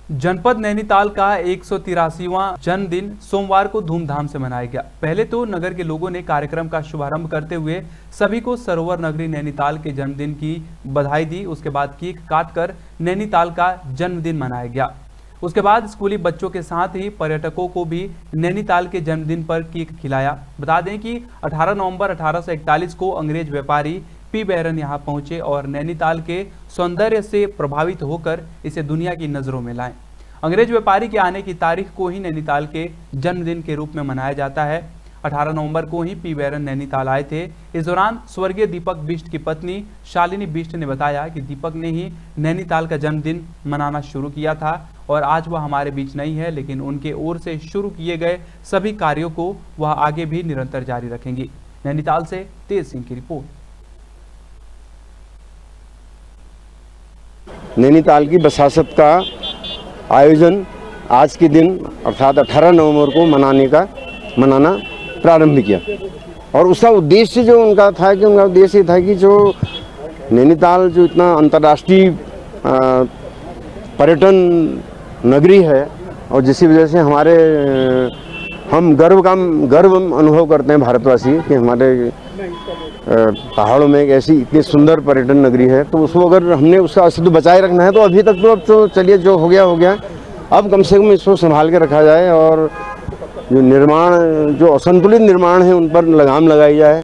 जनपद नैनीताल का 183वां जन्मदिन सोमवार को धूमधाम से मनाया गया। पहले तो नगर के लोगों ने कार्यक्रम का शुभारंभ करते हुए सभी को सरोवर नगरी नैनीताल के जन्मदिन की बधाई दी। उसके बाद केक काटकर नैनीताल का जन्मदिन मनाया गया। उसके बाद स्कूली बच्चों के साथ ही पर्यटकों को भी नैनीताल के जन्मदिन पर केक खिलाया। बता दें कि 18 नवंबर 1841 को अंग्रेज व्यापारी पी बैरन यहाँ पहुंचे और नैनीताल के सौंदर्य से प्रभावित होकर इसे दुनिया की नजरों में लाए। अंग्रेज व्यापारी के आने की तारीख को ही नैनीताल के जन्मदिन के रूप में मनाया जाता है। 18 नवंबर को ही पी बैरन नैनीताल आए थे। इस दौरान स्वर्गीय दीपक बिष्ट की पत्नी शालिनी बिष्ट ने बताया कि दीपक ने ही नैनीताल का जन्मदिन मनाना शुरू किया था और आज वह हमारे बीच नहीं है, लेकिन उनके ओर से शुरू किए गए सभी कार्यों को वह आगे भी निरंतर जारी रखेंगी। नैनीताल से तेज सिंह की रिपोर्ट। नैनीताल की बसासत का आयोजन आज के दिन अर्थात 18 नवंबर को मनाना प्रारंभ किया और उसका उद्देश्य जो उनका था कि उनका उद्देश्य था कि जो नैनीताल जो इतना अंतर्राष्ट्रीय पर्यटन नगरी है और जिसकी वजह से हम गर्व अनुभव करते हैं भारतवासी कि हमारे पहाड़ों में एक ऐसी इतनी सुंदर पर्यटन नगरी है, तो उसको अगर हमने उसका अस्तित्व बचाए रखना है तो अभी तक तो अब तो चलिए जो हो गया, अब कम से कम इसको संभाल के रखा जाए और जो असंतुलित निर्माण है उन पर लगाम लगाई जाए।